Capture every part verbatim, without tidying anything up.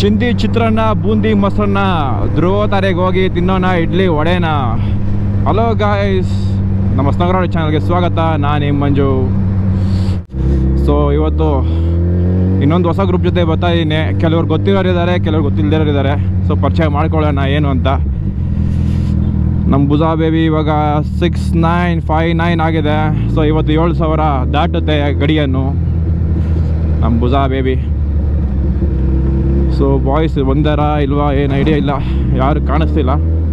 ಚಿಂದಿ ಚಿತ್ರಾನ್ನ ಬೂಂದಿ ಮೊಸರನ್ನ ಧ್ರುವ ತಾರೆಗೆ ಹೋಗಿ ತಿನ್ನೋಣ ಇಡ್ಲಿ ವಡೆನ. ಹಲೋ ಗಾಯ್ಸ್, ನಮ್ಮ ಸ್ನಗ್ರಾಕೆಟ್ ಚಾನಲ್ಗೆ ಸ್ವಾಗತ. ನಾನು ನಿಮ್ಮ ಮಂಜು. ಸೊ ಇವತ್ತು ಇನ್ನೊಂದು ಹೊಸ ಗ್ರೂಪ್ ಜೊತೆ ಬರ್ತಾ ಇದ್ದೀನಿ. ಕೆಲವ್ರು ಗೊತ್ತಿರೋರು ಇದ್ದಾರೆ, ಕೆಲವ್ರು ಗೊತ್ತಿಲ್ಲದಿರೋರು ಇದ್ದಾರೆ. ಸೊ ಪರಿಚಯ ಮಾಡ್ಕೊಳ್ಳೋಣ ಏನು ಅಂತ. ನಮ್ಮ ಬುಜಾ ಬೇಬಿ ಇವಾಗ ಸಿಕ್ಸ್ ನೈನ್ ಫೈವ್ ನೈನ್ ಆಗಿದೆ. ಸೊ ಇವತ್ತು ಏಳು ಸಾವಿರ ದಾಟುತ್ತೆ ಗಡಿಯನ್ನು ನಮ್ಮ ಬುಜಾ ಬೇಬಿ. ಸೊ ಬಾಯ್ಸ್ ಬಂದಾರ ಇಲ್ವಾ ಏನು ಐಡಿಯಾ ಇಲ್ಲ, ಯಾರು ಕಾಣಿಸ್ತಿಲ್ಲ.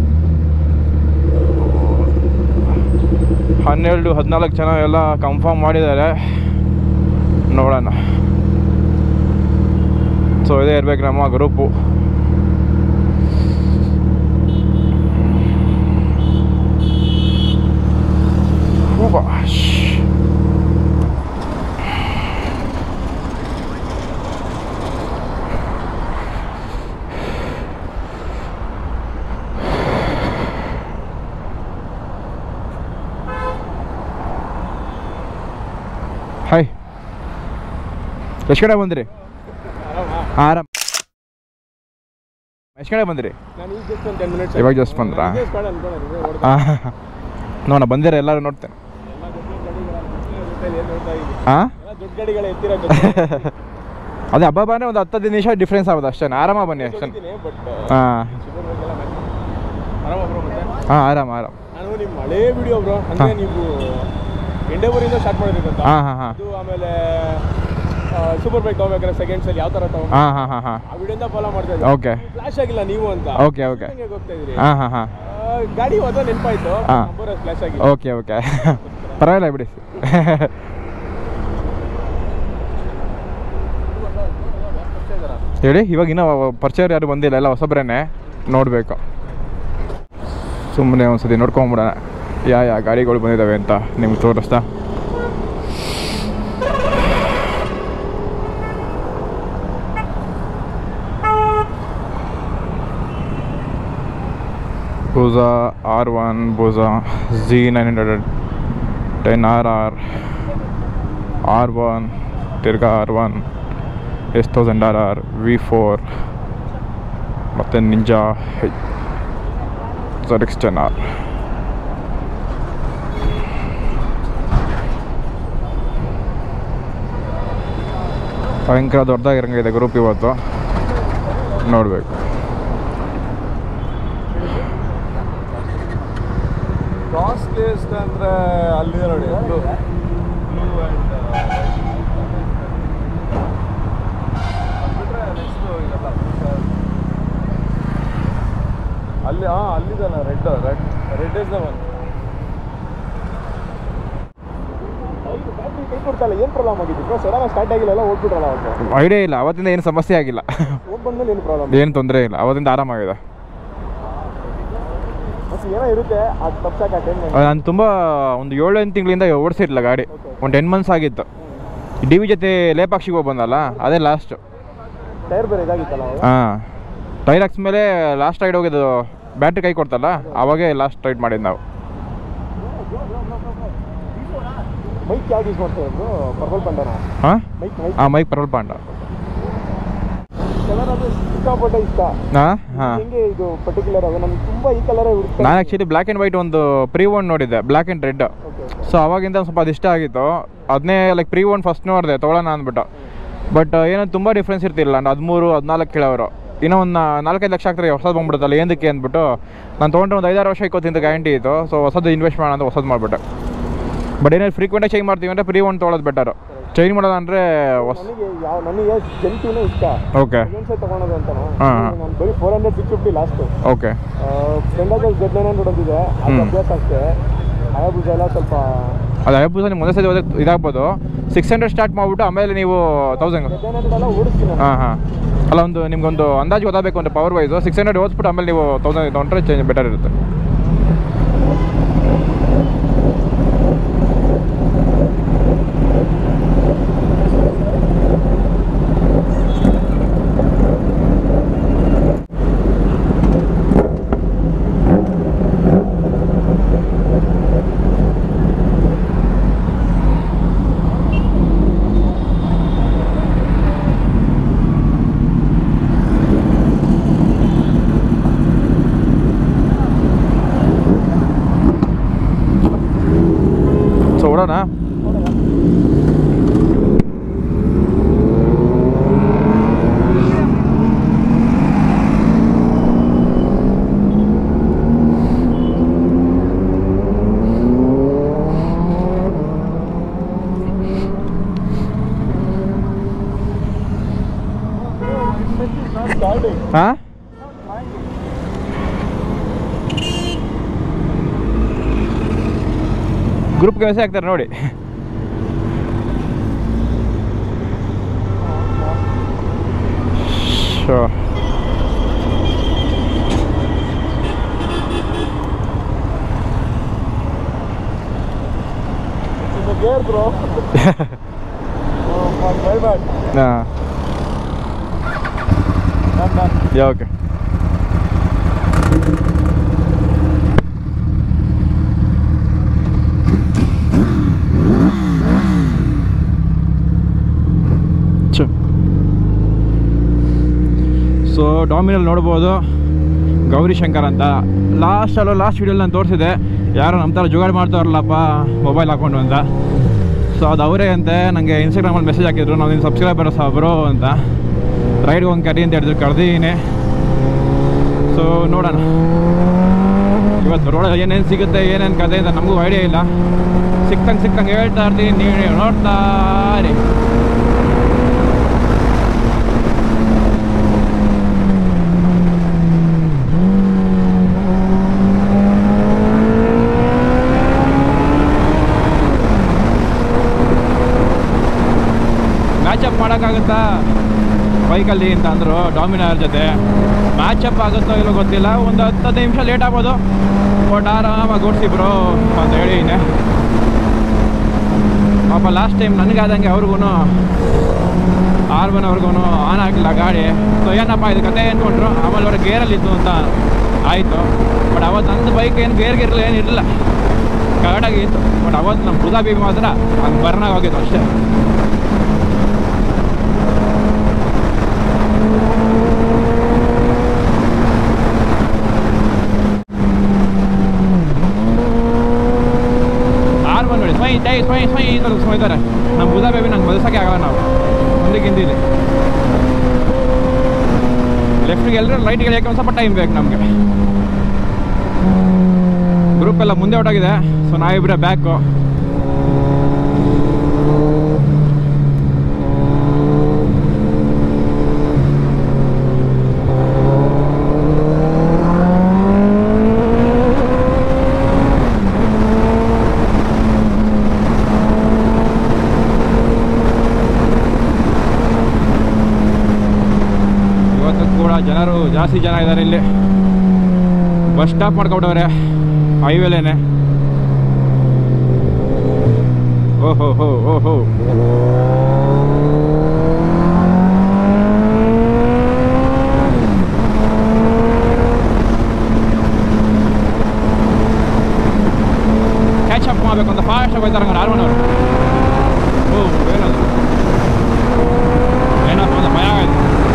ಹನ್ನೆರಡು ಹದಿನಾಲ್ಕು ಜನ ಎಲ್ಲ ಕನ್ಫರ್ಮ್ ಮಾಡಿದ್ದಾರೆ, ನೋಡೋಣ. ಸೊ ಇದೇ ಇರ್ಬೇಕು ನಮ್ಮ ಗ್ರೂಪು. ಹಾಯ್, ಎಷ್ಟು ಕಡೆ ಬಂದಿರಿ? ಆರಾಮ್. ಎಷ್ಟು ಕಡೆ ಬಂದಿರಿ? ಇವಾಗ ಜಸ್ಟ್ ಬಂದ್ರಾ? ಹಾಂ, ನೋಡ ಬಂದಿರ ಎಲ್ಲರೂ ನೋಡ್ತೇನೆ. ಹಾಂ, ಅದೇ ಹಬ್ಬ ಬನ್ನಿ, ಒಂದು ಹತ್ತು ಹದಿನೈದು ನಿಮಿಷ ಡಿಫ್ರೆನ್ಸ್ ಆಗೋದು ಅಷ್ಟೇ. ಆರಾಮ ಬನ್ನಿ ಅಷ್ಟೇ. ಹಾಂ ಹಾಂ, ಆರಾಮ್ ಆರಾಮ್. ನಾನು ನಿಮ್ಮ ಹಳೇ ವಿಡಿಯೋ ಬ್ರೋ, ಅಂದರೆ ನೀವು ಎಂಡೆವರಿಂದ ಸ್ಟಾರ್ಟ್ ಮಾಡಿರ್ಬೇಕಂತ. ಹಾಂ ಹಾಂ ಹಾಂ. ಆಮೇಲೆ ಸೂಪರ್ ಬೈಕ್ ತಗೋಬೇಕಾದ್ರೆ ಸೆಕೆಂಡ್ಸ್ ಅಲ್ಲಿ ಯಾವ ಥರ ತಗೋ. ಹಾಂ ಹಾಂ ಹಾಂ ಹಾಂ. ಆ ವಿಡಿಯೋಯಿಂದ ಫಾಲೋ ಮಾಡ್ತಾ ಇದ್ದೆ. ಓಕೆ, ಫ್ಲಾಶ್ ಆಗಿಲ್ಲ ನೀವು ಅಂತ. Okay okay. ಹೋಗ್ತಾ ಇದ್ರಿ. ಹಾಂ ಹಾಂ ಹಾಂ. ಗಾಡಿ ಹೋದ ನೆನಪಾಯ್ತು. ಹಾಂ, ಫ್ಲಾಶ್ ಆಗಿ. ಓಕೆ ಓಕೆ, ಪರವಾಗಿಲ್ಲ ಬಿಡಿ. ಹೇಳಿ, ಇವಾಗ ಇನ್ನೂ ಪರಿಚಯ ಯಾರು ಬಂದಿಲ್ಲ, ಎಲ್ಲ ಹೊಸಬ್ರೇನೆ. ನೋಡಬೇಕು, ಸುಮ್ಮನೆ ಒಂದ್ಸತಿ ನೋಡ್ಕೊಂಬಿಡೋಣ ಯಾ ಯಾ ಗಾಡಿಗಳು ಬಂದಿದ್ದಾವೆ ಅಂತ ನಿಮ್ಗೆ ತೋರಿಸ್ತಾ. ಬೂಜಾ ಆರ್ ಒನ್, ಬೂಜಾ G nine hundred ten R R, R one, ತಿರ್ಗಾ R one, S thousand R R, V four, ಮತ್ತು Ninja Z X ten R. ಭಯಂಕರ ದೊಡ್ಡದಾಗಿರಂಗಿದೆ ಗ್ರೂಪ್ ಇವತ್ತು, ನೋಡಬೇಕು. ಕಾಸ್ಟ್ಲಿ ಎಷ್ಟು ಅಂದರೆ ಅಲ್ಲಿದೆ ನೋಡಿ, ಬ್ಲೂ ಬ್ಲೂ ಆ್ಯಂಡ್ ಬಿಟ್ಟರೆ ನೆಕ್ಸ್ಟು ಇದೆಲ್ಲ ಅಲ್ಲಿ. ಹಾಂ, ಅಲ್ಲಿದಲ್ಲ red red red is the one. Battery ಕೈ ಕೊಡ್ತಲ್ಲ, ಏನು ಪ್ರಾಬ್ಲಮ್ ಆಗಿದ್ದು? ಸಡನ್ ಸ್ಟಾರ್ಟ್ ಆಗಿಲ್ಲ, ಓದ್ಬಿಟ್ರಲ್ಲ ಅವತ್ತು. ಐಡಿಯಾ ಇಲ್ಲ, ಅವತ್ತಿಂದ ಏನು ಸಮಸ್ಯೆ ಆಗಿಲ್ಲ. ಹೋಗಿ ಬಂದ್ಮೇಲೆ ಏನು ಪ್ರಾಬ್ಲಮ್? ಏನು ತೊಂದರೆ ಇಲ್ಲ, ಅವತ್ತಿಂದ ಆರಾಮಾಗಿದೆ. ಏನೋ ಇರುತ್ತೆ ಅದು ತಪ್ಸಕ್ಕೆ. ನಾನು ತುಂಬ ಒಂದು ಏಳು ಎಂಟು ತಿಂಗಳಿಂದ ಓಡಿಸಿರಲಿಲ್ಲ ಗಾಡಿ. ಒಂದು ಟೆನ್ ಮಂತ್ಸ್ ಆಗಿತ್ತು. ಡಿ ವಿ ಜೊತೆ ಲೇಪಾಕ್ಷಿಗೆ ಹೋಗಿ ಬಂದಲ್ಲ, ಅದೇ ಲಾಸ್ಟು. ಟೈರ್ ಬೇರೆ ಇದಾಗಿತ್ತಲ್ಲ. ಹಾಂ, ಟೈರ್ ಹಾಕ್ಸ್ಮೇಲೆ ಲಾಸ್ಟ್ ರೈಡ್ ಹೋಗಿದ್ದು, ಬ್ಯಾಟ್ರಿ ಕೈ ಕೊಡ್ತಲ್ಲ ಅವಾಗೇ ಲಾಸ್ಟ್ ರೈಡ್ ಮಾಡಿದ್ದು ನಾವು. ಮೈಕ್ ಯಾವ್ದು ಯೂಸ್ ಮಾಡ್ತಾ ಇರೋದು? ಪರ್ಪಲ್ ಪಾಂಡನ? ಹಾಂ ಮೈಕ್ ಮೈಕ್ ಹಾಂ, ಮೈಕ್ ಪರ್ಪಲ್ ಪಾಂಡ. ಕಲರ್ ಅದು ಸಿಕ್ಕಾಪಟ್ಟೆ ಇಷ್ಟ. ಹಾಂ ಹಾಂ. ಹೆಂಗೆ ಇದು ಪರ್ಟಿಕ್ಯುಲರ್ ಅದು ನನಗೆ ತುಂಬ ಈ ಕಲರೇ ಹುಡುಕ್ತಾ. ನಾನು ಆ್ಯಕ್ಚುಲಿ ಬ್ಲ್ಯಾಕ್ ಆ್ಯಂಡ್ ವೈಟ್ ಒಂದು ಪ್ರೀ ಒನ್ ನೋಡಿದ್ದೆ, ಬ್ಲ್ಯಾಕ್ ಆ್ಯಂಡ್ ರೆಡ್. ಸೊ ಅವಾಗಿಂದ ಸ್ವಲ್ಪ ಅದು ಇಷ್ಟ ಆಗಿತ್ತು. ಅದನ್ನೇ ಲೈಕ್ ಪ್ರೀ ಒನ್ ಫಸ್ಟ್ ನೋಡಿದೆ ತೊಗೊಳ್ಳೋಣ ಅಂದ್ಬಿಟ್ಟು. ಬಟ್ ಏನೋ ತುಂಬ ಡಿಫ್ರೆನ್ಸ್ ಇರ್ತಿಲ್ಲ. ಹದಿಮೂರು ಹದಿನಾಲ್ಕು ಕೇಳೋರು, ಇನ್ನೂ ಒಂದು ನಾಲ್ಕೈದು ಲಕ್ಷ ಆಗ್ತಾರೆ, ಹೊಸದು ಬಂದ್ಬಿಡುತ್ತಲ್ಲ ಏನಕ್ಕೆ ಅಂದ್ಬಿಟ್ಟು ನಾನು ತೊಗೊಂಡ್ರೆ ಒಂದು ಐದಾರು ವರ್ಷ ಇಕ್ಕೋತಿಂತ ಗ್ಯಾರಂಟಿ ಇತ್ತು. ಸೊ ಹೊಸದು ಇನ್ವೆಸ್ಟ್ ಮಾಡೋಣ ಅಂತ ಹೊಸದು ಮಾಡಿಬಿಟ್ಟೆ. ಬಟ್ ಏನಾದ್ರು ಫ್ರೀಕ್ವೆಂಟಾಗಿ ಚೇಂಜ್ ಮಾಡ್ತೀವಿ ಅಂದರೆ ಪ್ರೀ ಒನ್ ತೊಗೊಳೋದು ಬೆಟರು. ಚೇಂಜ್ ಮಾಡೋದು ಅಂದರೆ ನನಗೆ ಯಾವ ನನಗೆ ಜೆಂಟಿನೇ ಇಷ್ಟ. ಓಕೆ, ತೊಗೊಳೋದು ಅಂತ. ಹಾಂ, ನಾನು ಬರೀ four hundred six fifty last. Okay. ಫ್ರೆಂಡಾಗಿ ಜೆಡ್ ನೈನ್ ಹಂಡ್ರೆಡ್ ಒಂದಿದೆ, ಅದು ಅಭ್ಯಾಸ ಅಷ್ಟೇ. ಹಯಾಬುಜ ಎಲ್ಲ ಸ್ವಲ್ಪ ಅದು ಹಯಾಬುಜ ನಿಮ್ಗೆ ಒಂದೇ ಸತಿ ಹೋದ ಇದಾಗ್ಬೋದು. ಸಿಕ್ಸ್ ಹಂಡ್ರೆಡ್ ಸ್ಟಾರ್ಟ್ ಮಾಡಿಬಿಟ್ಟು ಆಮೇಲೆ ನೀವು ತೌಸಂಡ್. ಜೆಡ್ ನೈನ್ ಹಂಡ್ರೆಡ್ ಎಲ್ಲ ಓಡಿಸ್ತೀನಿ. ಹಾಂ ಹಾಂ, ಅಲ್ಲ ಒಂದು ನಿಮ್ಗೊಂದು ಅಂದಾಜು ಓದಬೇಕು ಅಂದರೆ ಪವರ್ ವೈಸು ಸಿಕ್ಸ್ ಹಂಡ್ರೆಡ್ ಓದಿಸ್ಬಿಟ್ಟು ಆಮೇಲೆ ನೀವು ತೌಸಂಡ್ ತೊಗೊಂಡ್ರೆ ಚೇಂಜ್ ಬೆಟರ್ ಇರುತ್ತೆ. ನೋಡೋಣ. ಹಾ ಗ್ರೂಪ್ಗೆ ಮೆಸೇಜ್ ಆಗ್ತಾರೆ ನೋಡಿ. Show gear, bro. Oh, my way back. ಹಾಂ Done, done. Yeah okay. So ಡಾಮಿನಲ್ಲಿ ನೋಡ್ಬೋದು ಗೌರಿಶಂಕರ್ ಅಂತ. ಲಾಸ್ಟಲ್ಲೂ ಲಾಸ್ಟ್ ವೀಡಿಯೋಲಿ ನಾನು ತೋರಿಸಿದೆ, ಯಾರೋ ನಮ್ಮ ಥರ ಜುಗಾಡು ಮಾಡ್ತಾರಲ್ಲಪ್ಪ ಮೊಬೈಲ್ ಹಾಕ್ಕೊಂಡು ಅಂತ. ಸೊ ಅದು ಅವರೇ ಅಂತೆ. ನನಗೆ ಇನ್ಸ್ಟಾಗ್ರಾಮಲ್ಲಿ ಮೆಸೇಜ್ ಹಾಕಿದ್ರು, ನಾವು ನಿನ್ನ ಸಬ್ಸ್ಕ್ರೈಬರ್ಸ್ ಬ್ರೋ ಅಂತ. ರೈಡ್ಗೆ ಒಂದು ಕರಿ ಅಂತ ಹೇಳಿದ್ರು, ಕರೆದಿದ್ದೀನಿ. ಸೊ ನೋಡೋಣ ಇವತ್ತು ರೋಡಲ್ಲಿ ಏನೇನು ಸಿಗುತ್ತೆ, ಏನೇನು ಕತೆ ಅಂತ ನಮಗೂ ಐಡಿಯಾ ಇಲ್ಲ. ಸಿಕ್ತಂಗೆ ಸಿಕ್ತಂಗೆ ಹೇಳ್ತಾ ಇರ್ತೀನಿ, ನೀವು ನೋಡ್ತಾ ಇರಿ. ಮ್ಯಾಚಪ್ ಮಾಡೋಕ್ಕಾಗುತ್ತಾ ಬೈಕಲ್ಲಿ ಅಂತ ಅಂದರು ಡಾಮಿನಾರ್ ಜೊತೆ. ಮ್ಯಾಚಪ್ ಆಗುತ್ತೋ ಇಲ್ಲೋ ಗೊತ್ತಿಲ್ಲ, ಒಂದು ಹತ್ತು ಹದಿನೈದು ನಿಮಿಷ ಲೇಟ್ ಆಗ್ಬೋದು, ಬಟ್ ಆರಾಮಾಗಿ ಓಡಿಸಿ ಬ್ರೋ ಅಂತ ಹೇಳಿದ್ದೀನಿ. ಪಾಪ ಲಾಸ್ಟ್ ಟೈಮ್ ನನಗಾದಂಗೆ ಅವ್ರಿಗೂ ಆರ್ ಒನ್ ಅವ್ರಿಗೂ ಆನ್ ಆಗಲಿಲ್ಲ ಗಾಡಿ. ಸೊ ಏನಪ್ಪ ಇದು ಕತೆ ಅಂದ್ಕೊಂಡ್ರು. ಆಮೇಲೆ ಅವ್ರಿಗೆ ಗೇರಲ್ಲಿತ್ತು ಅಂತ ಆಯಿತು. ಬಟ್ ಅವತ್ತು ನಂದು ಬೈಕ್ ಏನು ಗೇರ್ಗಿರಲಿಲ್ಲ, ಏನಿರಲಿಲ್ಲ, ಕರೆಕ್ಟಾಗಿತ್ತು. ಬಟ್ ಅವತ್ತು ನಮ್ಮ ಬುಧಾ ಬಿ ಮಾತ್ರ ಹಂಗೆ ಬರ್ನಾಗ ಹೋಗಿತ್ತು ಅಷ್ಟೇ. ಆರ್ ಒನ್ ನೋಡಿ ಸ್ವಯ್ ಟೈ ಸ್ವಯ್ ಸ್ವಯ್ ಈ ಥರ ಸ್ಮೈತಾರೆ. ನಮ್ಮ ಬುಧಾ ಬೇಬಿ ನಂಗೆ ಬದಸೋಕ್ಕೆ ಆಗಲ್ಲ. ನಾವು ಮುಂದಕ್ಕೆ ಹಿಂದಿದೆ ಲೆಫ್ಟಿಗೆ ಎಲ್ಲರೂ ರೈಟ್ಗೆ ಯಾಕೆ ಒಂದು ಸ್ವಲ್ಪ ಟೈಮ್ ಬೇಕು ನಮಗೆ. ಗ್ರೂಪ್ ಎಲ್ಲ ಮುಂದೆ ಹೊರಟೋಗಿದೆ. So ನಾವಿಬ್ಬರೇ back. ಜನರು ಜಾಸ್ತಿ ಜನ ಇದ್ದಾರೆ ಇಲ್ಲಿ. ಬಸ್ ಸ್ಟಾಪ್ ಮಾಡ್ಕೊಬಿಟ್ಟವ್ರೆ ಹೈವೇಲೇನೆ. ಓಹೋ ಹೋ ಓಹೋ ಕ್ಯಾಚ್ ಅಪ್ ಮಾಡಬೇಕು ಅಂತ ಫಾಸ್ಟ್ ಆಗಿ ಹೋಗ್ತಾರೆ ಹಂಗಾರೆ ಆರ್ ಒನ್ ಅವರು. ಓ ಏನದು ಏನಪ್ಪ ಅಂತ ಭಯ ಆಯ್ತು.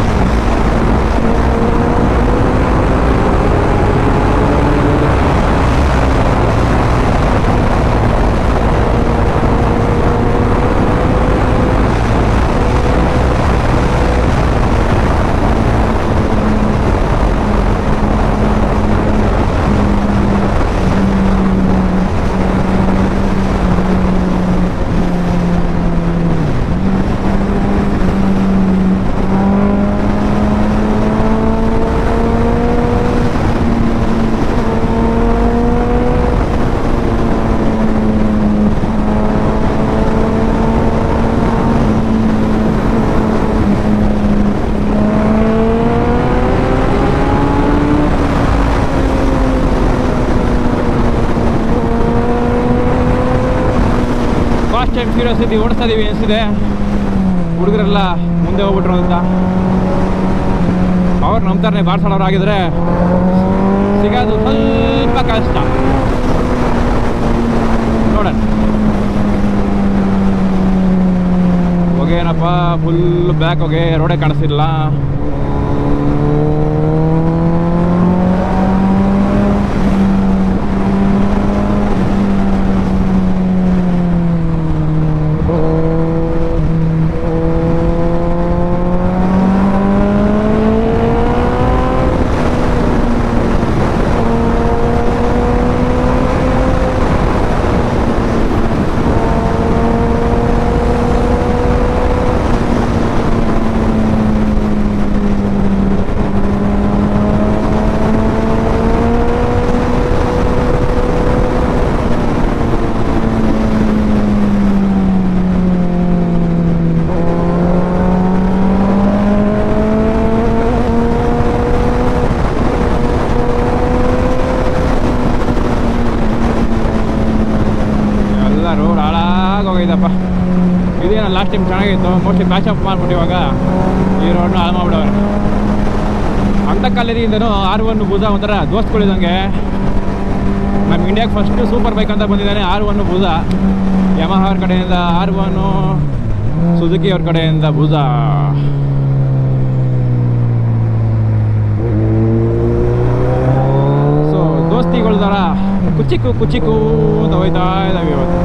ಟೈಮ್ ಕ್ಯೂರಿಯಾಸಿಟಿ ಓಡಿಸ್ತಾ ಇದೀವಿ ಅನಿಸಿದೆ. ಹುಡುಗರೆಲ್ಲ ಮುಂದೆ ಹೋಗ್ಬಿಟ್ರು ಅಂತ. ಅವ್ರು ನಮ್ಮ ಥರನೇ ಬಾರ್ಸೋಳವ್ರು ಆಗಿದ್ರೆ ಸಿಗೋದು ಸ್ವಲ್ಪ ಕಷ್ಟ. ನೋಡೋಣ. ಹೊಗೇನಪ್ಪ ಫುಲ್ ಬ್ಯಾಕ್ ಹೊಗೆ, ರೋಡೇ ಕಾಣಿಸ್ತಿಲ್ಲ. ಏನಿಲ್ಲಪ್ಪ, ಇದೇನೋ ಲಾಸ್ಟ್ ಟೈಮ್ ಚೆನ್ನಾಗಿತ್ತು. ಮೋಸ್ಟ್ಲಿ ಪ್ಯಾಚ್ ಅಪ್ ಮಾಡ್ಬಿಟ್ಟು ಇವಾಗ ಈ ರೋಡ್ನ ಹಾಳು ಮಾಡ್ಬಿಡವ್ರೆ. ಅಂಥ ಕಾಲೇಜಿಂದನೂ ಆರ್ ಒನ್ ಭುಜ ಒಂಥರ ದೋಸ್ತ್ಗಳಿದಂಗೆ. ನಮ್ಮ ಇಂಡಿಯಾಗೆ ಫಸ್ಟು ಸೂಪರ್ ಬೈಕ್ ಅಂತ ಬಂದಿದ್ದಾನೆ ಆರ್ ಒನ್ ಭುಜ. ಯಮಹ ಅವ್ರ ಕಡೆಯಿಂದ ಆರ್ ಒನ್ನು, ಸುಜುಕಿ ಅವ್ರ ಕಡೆಯಿಂದ ಭುಜ. ಸೊ ದೋಸ್ತಿಗಳ ಥರ ಕುಚಿಕು ಕುಚಿಕು ಅಂತ ಹೋಯ್ತಾ ಇದ್ದಾವೆ ಇವತ್ತು.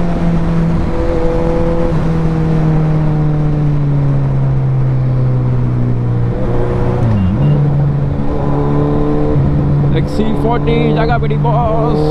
ಸಿ ಫೋರ್ಟಿ ಜಾಗ ಬಿಡಿ ಬಾಸ್.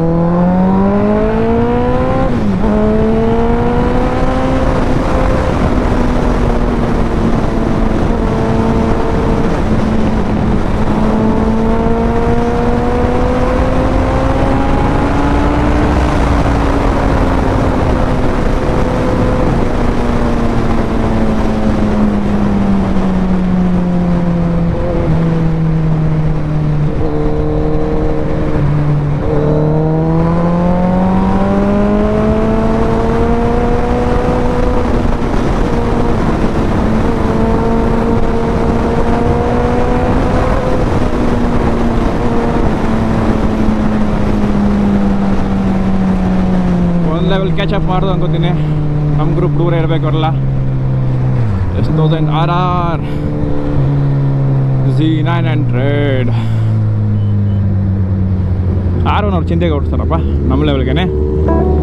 ಲೆವೆಲ್ ಕ್ಯಾಚ್ ಅಪ್ ಮಾಡೋದು ಅನ್ಕೋತೀನಿ. ನಮ್ಮ ಗ್ರೂಪ್ ದೂರ ಇರಬೇಕು ಅವರೆಲ್ಲ. S thousand R R G nine hundred R one ಅವ್ರು ಚಿಂತೆಗೆ ಓಡಿಸ್ತಾರಪ್ಪ ನಮ್ಮ ಲೆವೆಲ್ಗೆ.